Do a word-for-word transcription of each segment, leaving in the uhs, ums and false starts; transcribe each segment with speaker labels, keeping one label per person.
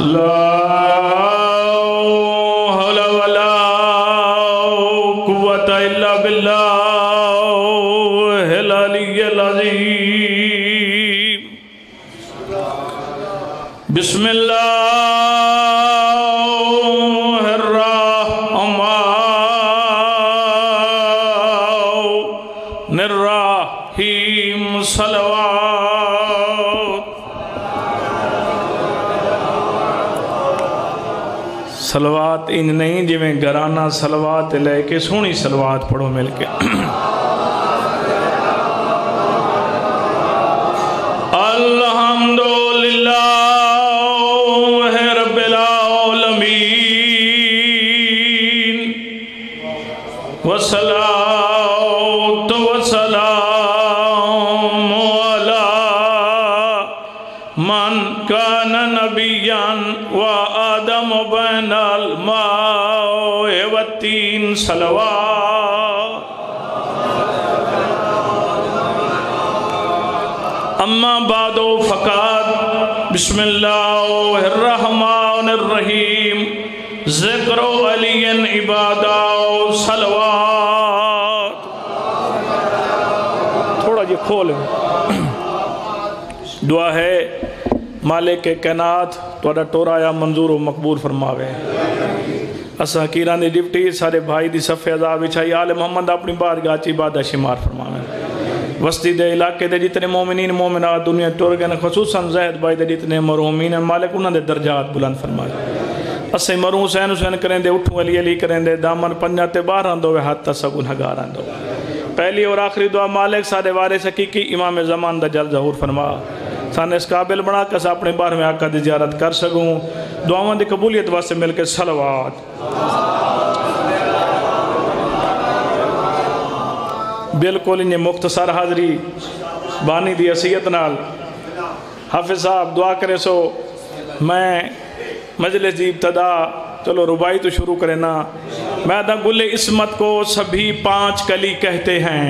Speaker 1: لا حول ولا قوة إلا بالله العلي العظيم بسم الله الرحمن الرحيم صلوات صلوات ان نہیں جی میں گرانا صلوات لے کے سونی صلوات پڑھو مل کے الحمدللہ رب العالمین والصلاة والسلام علی من کان نبیاً وآدم بین الماء والتین صلوات اما بعد فقط بسم اللہ الرحمن الرحیم ذکر علی عبادہ صلوات تھوڑا جی کھولیں دعا ہے مالک کائنات توڑا ٹورا یا منظور و مقبول فرماوے اساں کیران دی ڈپٹی سارے بھائی دی صفحے عذاب اچھائی آل محمد اپنی بارگاہ چی عبادہ شمار فرماوے وسطی دے علاقے دے جتنے مومنین مومنات دنیا ٹور گئے خصوصاً زہد بھائی دے جتنے مرحومین ہیں مالک انہاں دے درجات بلند فرمائے اسے مروں حسین حسین کریں دے اٹھوں علی علی کریں دے دامن پنجاتے باہر آندو وے حد تسک انہا گار آندو پہلی اور آخری دعا مالک سارے وارث حقیقی امام زمان دا جل ظہور فرما سانے اس قابل بنا کس اپنے بار میں آقا دی زیارت کر سکوں دعاوں دی قبولیت واسے مل کے صلوات بالکل انہیں مختصر حاضری بانی دی عصیت نال حافظ صاحب دعا کرے سو میں مجلس دی ابتدا چلو ربائی تو شروع کرے نا میں دا گل عصمت کو سبھی پانچ کلی کہتے ہیں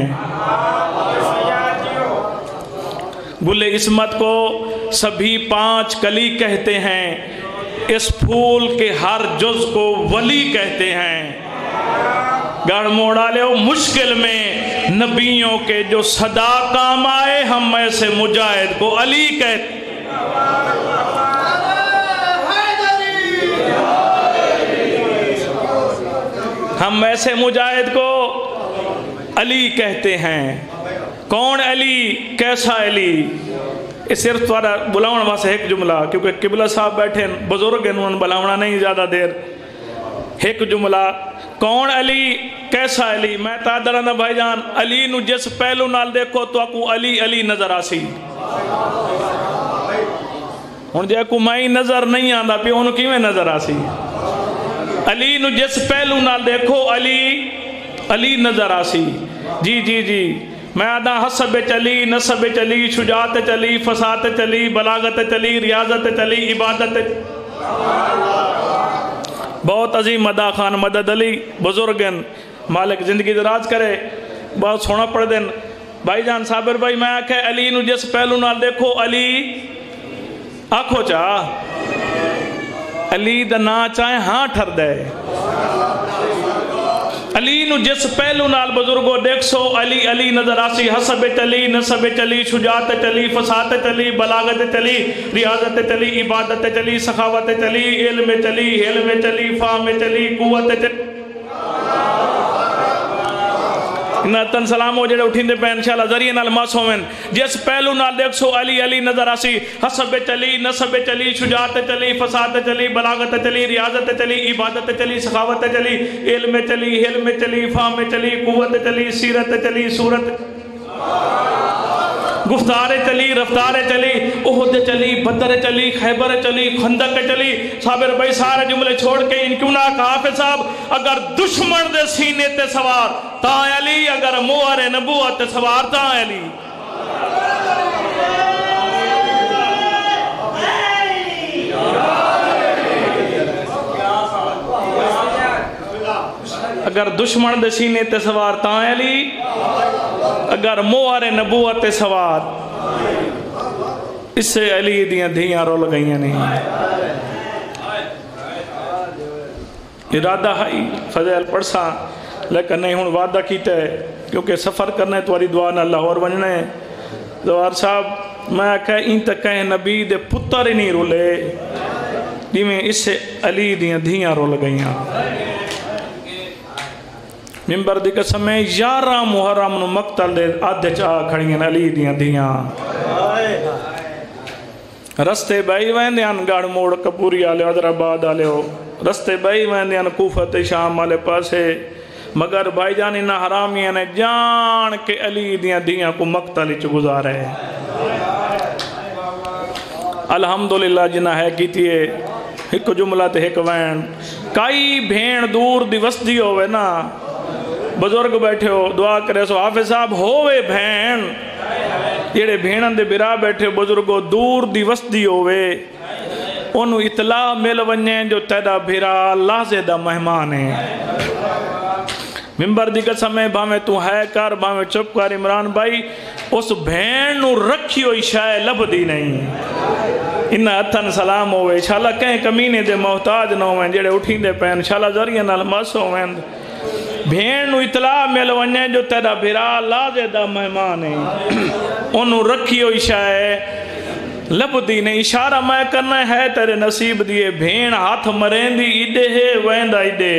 Speaker 1: گل عصمت کو سبھی پانچ کلی کہتے ہیں اس پھول کے ہر جز کو ولی کہتے ہیں گڑھ موڑا لے مشکل میں نبیوں کے جو صدا کام آئے ہم ایسے مجاہد کو علی کہتے ہیں ہم ایسے مجاہد کو علی کہتے ہیں کون علی کیسا علی اس صرف توارا بلاؤن واسے ایک جملہ کیونکہ قبلہ صاحب بیٹھے بزرگ انہوں بلاؤنا نہیں زیادہ دیر ایک جملہ کون علی کیسا علی میں تا درندہ بھائی جان علی نو جس پہلو نال دیکھو تو اکو علی علی نظر آسی ہون جے کو مائی نظر نہیں آندہ پی انہوں کی میں نظر آسی علی نو جس پہلو نال دیکھو علی علی نظر آسی جی جی جی میں آدھا حسب چلی نسب چلی شجاعت چلی فساد چلی بلاغت چلی ریاضت چلی عبادت بہت عظیم مدہ خان مدد علی بزرگن مالک زندگی دراز کرے بہت سونا پڑھ دیں بھائی جان صابر بھائی میں آکھے علی نو جس پہلو نال دیکھو علی آنکھو چاہ علی دا نا چاہیں ہاں ٹھر دے علی نو جس پہلو نال بزرگو دیکھ سو علی علی نظر آسی حسب چلی نسب چلی شجاعت چلی فساد چلی بلاغت چلی ریاضت چلی عبادت چلی سخاوت چلی علم چلی حلم چلی فہم چلی قوت چلی نتن سلام ہو جڑے اٹھیں دے پہ انشاءاللہ ذریعہ نال معصومن جس پہلو نال دیکھ سو علی علی نظر آسی حسب چلی نسب چلی شجاعت چلی فساد چلی بلاغت چلی ریاضت چلی عبادت چلی سخاوت چلی علم چلی حلم چلی فہم چلی قوت چلی سیرت چلی صورت گفتار چلی رفتار چلی احد چلی بدر چلی خیبر چلی خندق چلی صابر بھائی سارے جملے چھوڑ کے ان کیوں نہ کہا حافظ صاحب اگر دشمن دے سینے تے سوار تا علی اگر موہر نبوت تے سوار تا علی اگر دشمن دے سینے تے سوار تا علی اگر موہر نبوت تے سوار اس سے علی دیاں دھیاں رول گئیاں نہیں ارادہ ہے فضیل پڑھسا لیکن نہیں ہوں وعدہ کیتا ہے کیونکہ سفر کرنا ہے تواری دعا نہ لاہور بننا ہے دوار صاحب میں کہا این تک کہیں نبی دے پتر ہی نہیں رولے جی میں اس سے علی دیاں دھیاں رول گئیاں ممبر دی قسم میں یارہ محرم نو مقتل دے آدھے چاہ کھڑیاں علی دیاں دھیاں رستے بائی ویندیاں گاڑ موڑ کپوری آلے حیدرآباد آلے ہو رستے بائی ویندیاں کوفت شام آلے پاسے مگر بھائی جانی نہ حرامیاں نے جان کے علی دیاں دیاں کو مقتل چ گزارے الحمدللہ جنہ ہے کیتی ہے ایک جملہ تے ایک وین کئی بھین دور دی وسدی ہوئے نا بزرگ بیٹھے ہو دعا کرے سو حافظ صاحب ہوئے بھین جیڑے بھینن دے برا بیٹھے بزرگو دور دی وسدی ہوئے انہوں اطلاع مل ونجیں جو تیدا بھیرا لازے دا مہمان ہے ممبر دی قسم ہے بھامے تو ہے کر بھامے چپ کر عمران بھائی اس بھین نو رکھی ہوئی شائع لب دی نہیں انہا اتھن سلام ہوئے انشاءاللہ کہیں کمینے دے محتاج نہ ہوئے جڑے اٹھیں دے پہن انشاءاللہ ذریعہ نال مس ہوئے بھین نو اطلاع مل ونجیں جو تیدا بھیرا لازے دا مہمان ہے انہوں رکھی ہوئی شائع لب دی نہیں اشارہ میں کرنا ہے تیرے نصیب دیئے بھین ہاتھ مرین دی ایڈے ہے ویندہ ایڈے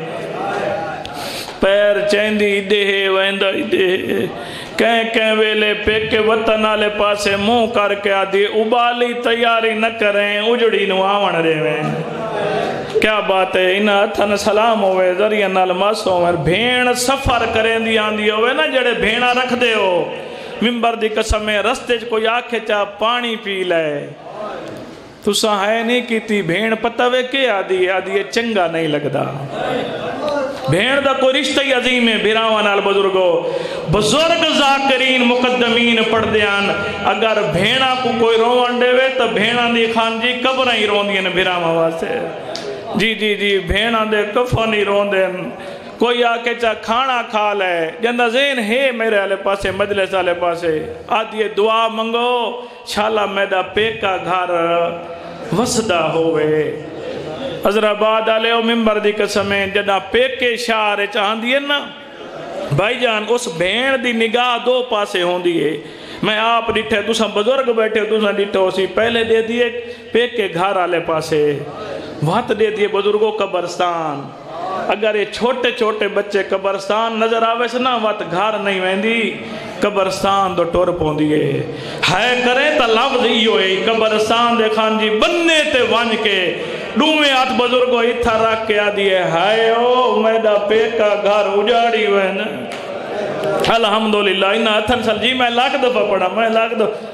Speaker 1: پیر چیندی ایڈے ہے ویندہ ایڈے ہے کہیں کہیں ویلے پیکے وطن آلے پاسے منہ کر کے آدھی ابالی تیاری نہ کریں اجڑی نواون رہے کیا بات ہے انہا اتھن سلام ہوئے ذریعہ نال ماس ہوئے بھین سفر کریں دی آندی ہوئے نا جڑے بھینا رکھ دے ہو ممبر دی قسم میں رستے کوئی آکھے چاہ پانی پی لے تو سا ہے نہیں کیتی بھین پتہ وے کے آدھی آدھی چنگا نہیں لگدا بھین دا کوئی رشتہ ہی عظیم ہے بھیراوان آل بزرگو بزرگ ذاکرین مقدمین پڑھ دیان اگر بھینا کو کوئی روان دے وے تو بھینا دی خان جی کبرہ ہی رون دین بھیراوان واسے جی جی جی بھینا دے کفن ہی رون دین کوئی آکے چاہ کھانا کھا لے جندہ زین ہے میرے آلے پاسے مجلس آلے پاسے آدھی دعا منگو شالا میدہ پیکا گھر وسدہ ہوئے حضرآباد آلے ہو ممبر دی قسمیں جدہ پیکے شاعر چاہن دیئے نا بھائی جان اس بھین دی نگاہ دو پاسے ہوں دیئے میں آپ ڈٹھے تو سن بزرگ بیٹھے تو سن ڈٹھے ہو سی پہلے دے دیئے پیکے گھر آلے پاسے وقت دے دیئے بزرگوں قبرستان اگر یہ چھوٹے چھوٹے بچے قبرستان نظر آوے سے نا وقت گھر نہیں ویندی قبرستان دو ٹور پون دیئے ہے کریں تا لفظ ہی ہوئے قبرستان دے خان جی بننے تے وانج کے ڈومے آت بزرگو اتھا رکھ کے آدھیے ہائے او میدہ پیکا گھر اجاڑی ہوئے نا الحمدللہ انہا اتھن سال جی میں لاکھ دفعہ پڑھا میں لاکھ دفعہ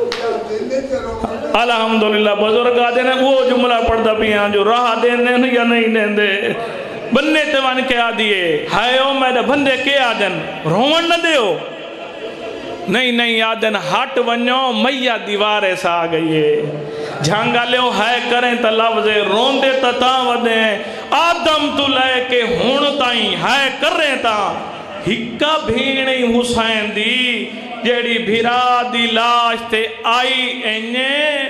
Speaker 1: الحمدللہ بزرگ آدھے نے وہ جملہ پڑھتا پیاں جو راہ دینے یا نہیں دیندے بننے تے وان کے آدھیے ہائے او میدہ بندے کے آدھن رومن نہ دے ہو نہیں نہیں آدھن ہٹ ونیو میہ دیوارے سا آگئیے جھانگا لے ہو ہائے کریں تا لفظے رون دے تا تا ودیں آدم تو لے کے ہون تائیں ہائے کریں تا ہکا بھیڑی حسین دی جیڑی بھیرا دی لاش تے آئی اینے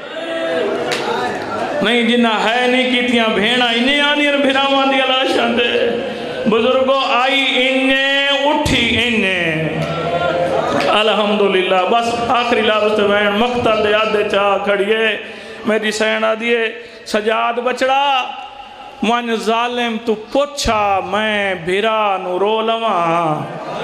Speaker 1: نہیں جنہ ہے نہیں کیتیاں بھیڑا انہیں آنی اور بھیراوان دی لاشاں دے بزرگو آئی انہیں اٹھی انہیں الحمدللہ بس آخری لفظ وین مقتل دے آدھے چاہ کھڑیے میری سینہ دیئے سجاد بچڑا من ظالم تو پوچھا میں بھیرا نو رو لواں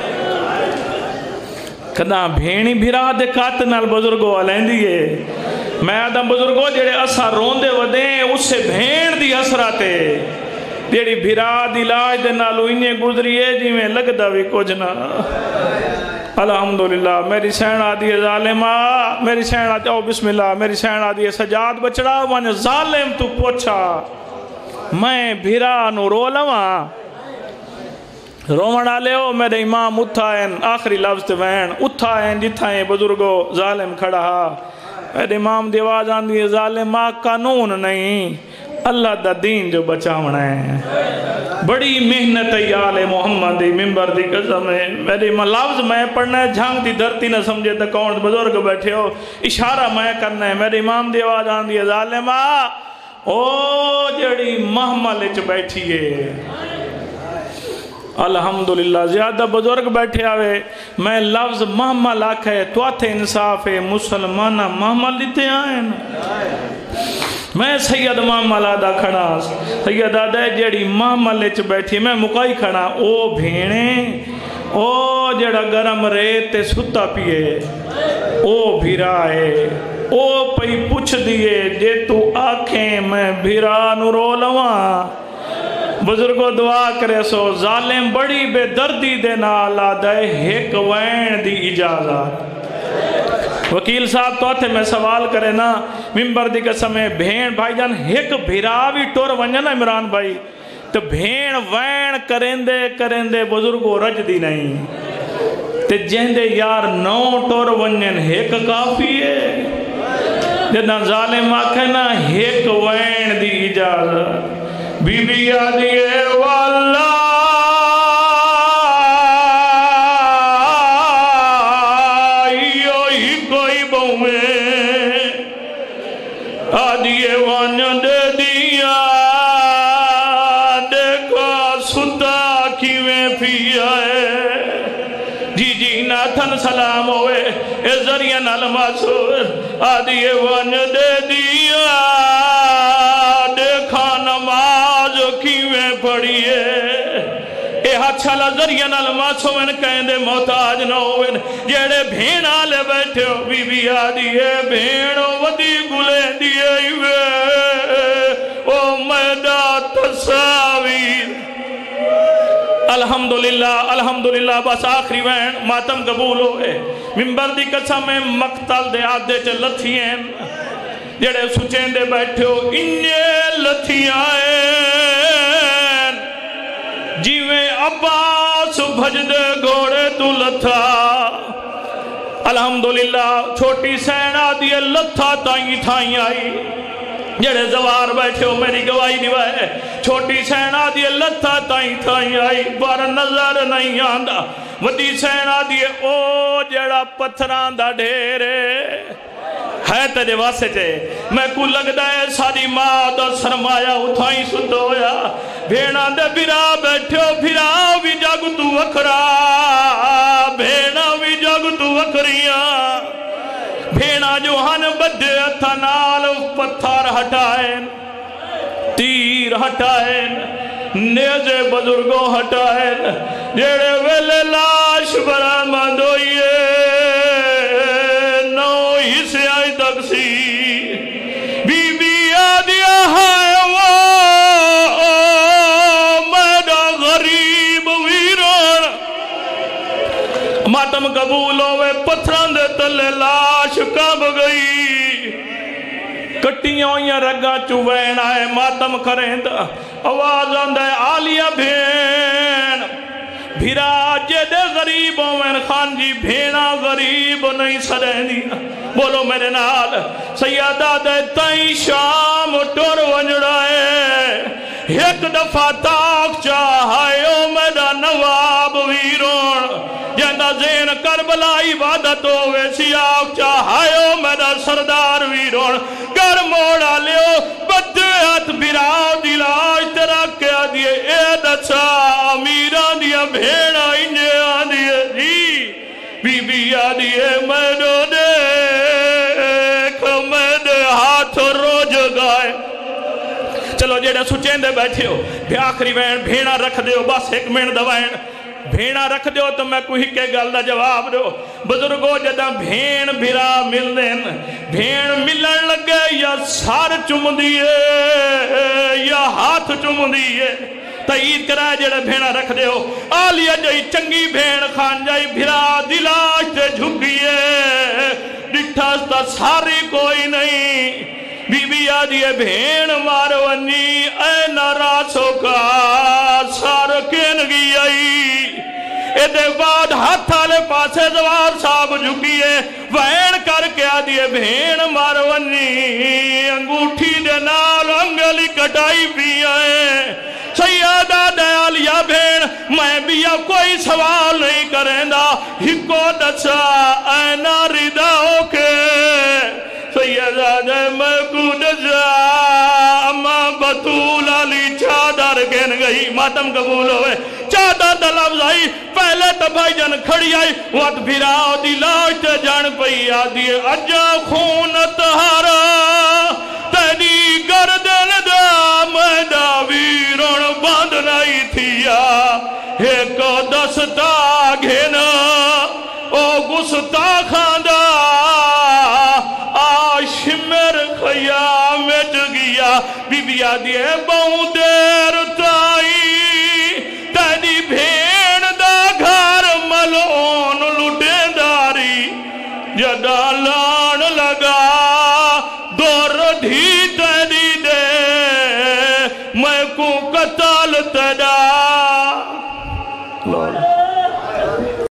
Speaker 1: کداں بھینی بھیرا دے کاتنال بزرگو علین دیئے میں آدم بزرگو جڑے اسا روندے ودیں اس سے بھین دی حسراتے جڑی بھیرا دی لاج دے نالو انہیں گزریے جی میں لگتا بھی کچھ نہ الحمدللہ میری سین آدھی ہے ظالمہ میری سین آدھی ہے بسم اللہ میری سین آدھی ہے سجاد بچڑا من ظالم تو پوچھا میں بھیرا نو رو لواں رومن آلے ہو میرے امام اتھائن آخری لفظ وین اتھائن جتھائیں بزرگو ظالم کھڑا میرے امام دیواز آندھی ہے ظالم قانون نہیں اللہ دا دین جو بچاونا ہے بڑی محنت ہے آل محمد ممبر دی قسم ہے میرے لفظ میں پڑھنا ہے جھانگ دی دھرتی نہ سمجھے تو کون بزرگ بیٹھے ہو اشارہ میں کرنا ہے میرے امام دیواز آندھی ہے ظالمہ او جڑی محمل چ بیٹھی ہے الحمدللہ زیادہ بزرگ بیٹھے آوے میں لفظ محمل آکھے تو آتے انصاف ہے مسلمانہ محمل دیتے آئیں میں سید محمل آدھا کھڑا سید آدھا جڑی محمل چ بیٹھی میں مکائی کھڑا او بھیڑیں او جڑا گرم ریتے ستا پیے او بھیرا ہے او پئی پوچھ دیئے جے تو آنکھیں میں بھیرا نورو لواں بزرگو دعا کرے سو ظالم بڑی بے دردی دے نالا دے ہیک وین دی اجازت وکیل صاحب تو آتے میں سوال کرے نا ممبر دی قسمیں بھین بھائی جان ہیک بھیراوی ٹور ونجا نا عمران بھائی تو بھین وین کرندے کرندے بزرگو رج دی نہیں تے جہندے یار نو ٹور ونجن ہیک کافی ہے جدنا ظالم آکھے نا ہیک وین دی اجازت بی بی آدھیے واللہ ہی کوئی بہویں آدھیے وان دے دیا دیکھو ستا کیویں پیا ہے جی جی ناتھن سلام ہوئے اے ذریعہ نالماسور آدھیے وان دے دیا دیکھا نماز کیویں پڑھیے اے ہچھالا ذریعہ نالماسو میں کہیں دے محتاج نہ ہوئے جیڑے بھین آلے بیٹھے ہو بی بی آدھیے بھین ودی گلے دیئے ہوئے او میدہ تصاویر الحمدللہ الحمدللہ بس آخری وین ماتم قبول ہوئے ممبر دی قسم میں مقتل دے آدھے چے لتھیں جڑے سچیں دے بیٹھے ہو انجے لتھیں آئیں جیویں عباس بھج دے گھوڑے تو لتھا الحمدللہ چھوٹی سینہ دیئے لتھا تائیں تھائیں آئی جڑے زوار بیٹھے ہو میری گواہی دیوائے چھوٹی سینہ دیئے لتھا تائیں تھائیں آئی بار نظر نہیں آندہ ودی سینہ دیئے او جڑا پتھران دا ڈھیرے ہے تجھے واسے چاہے میں کو لگ دائے ساری ماں دا سرمایہ اٹھائیں سدویا بھینا دے بھیرا بیٹھے ہو بھیرا بھی جاگ تو وکھرا بھینا بھی جاگ تو وکھریاں بھینا جو ہن بدے اتھا نال پتھر ہٹائیں تیر ہٹائیں نیزے بزرگوں ہٹائیں جیڑے ویلے لاش برآمد ہوئیے سے آئی تقسیر بی بی آدیا ہے وہ میڈا غریب ویران ماتم قبول ہوئے پتھران دے تلے لاش کب گئی کٹیاں ہوئیاں رگا چوین آئے ماتم کریں دا آواز آندہ آلیا بھین بھیرا جدے غریب ہوئن خان جی بھینا غریب نہیں سرین دیا بولو میرے نال سیادہ دے تائیں شام ٹور ونجڑائے ایک دفعہ تاک چاہائیو میرا نواب ویرون جہاں زین کربلا عبادت ہوئے سیاک چاہائیو میرا سردار ویرون گر موڑا لیو بدیت براؤ دلاج تیرا کیا دیئے اے دچا امیران دیا بھیڑا انجے آدھیے جی بی بی آدھیے میڈو دیکھ میڈے ہاتھ روج گائے چلو جیڑے سچیں دے بیٹھے ہو بھی آخری وین بھیڑا رکھ دے ہو بس ایک منٹ دوائیں بھیڑا رکھ دے ہو تو میں کوئی کے گل دا جواب دے ہو بزرگو جدہ بھین بھیرا مل دین بھین ملن لگے یا سار چم دیئے یا ہاتھ چم دیئے تائید کرائے جڑے بھیڑا رکھ دے ہو آلیا جائی چنگی بھین خان جائی بھیرا دلاش تے جھکیے ڈٹھاستا ساری کوئی نہیں بی بی آدھیے بھین مارونی اے ناراسو کا سارکین گی آئی اے دے بعد ہاتھ آلے پاسے دوار صاحب جھکیے وین کر کے آدھیے بھین مارونی انگوٹھی دے نال انگلی کٹائی بھی آئے سیادہ دیال یا بھین میں بھی یا کوئی سوال نہیں کریں دا ہکو دچا اے ناری داؤ کے سیدہ دے میں کو دچا خاتم قبول ہوئے چادہ دا لفظ آئی پہلے تو بھائی جان کھڑی آئی وقت پھرا دی لاش تے جان پئی آدھی اجا خون تہارا تیری گردن دا میدہ ویرون باندھ نہیں تھیا ایک دستا گھنا او گستا کھاندہ آشمر خیام گیا بی بی آدھی ہے بہوں دیر تائی تیری بھین دا گھر ملون لٹے داری جدالا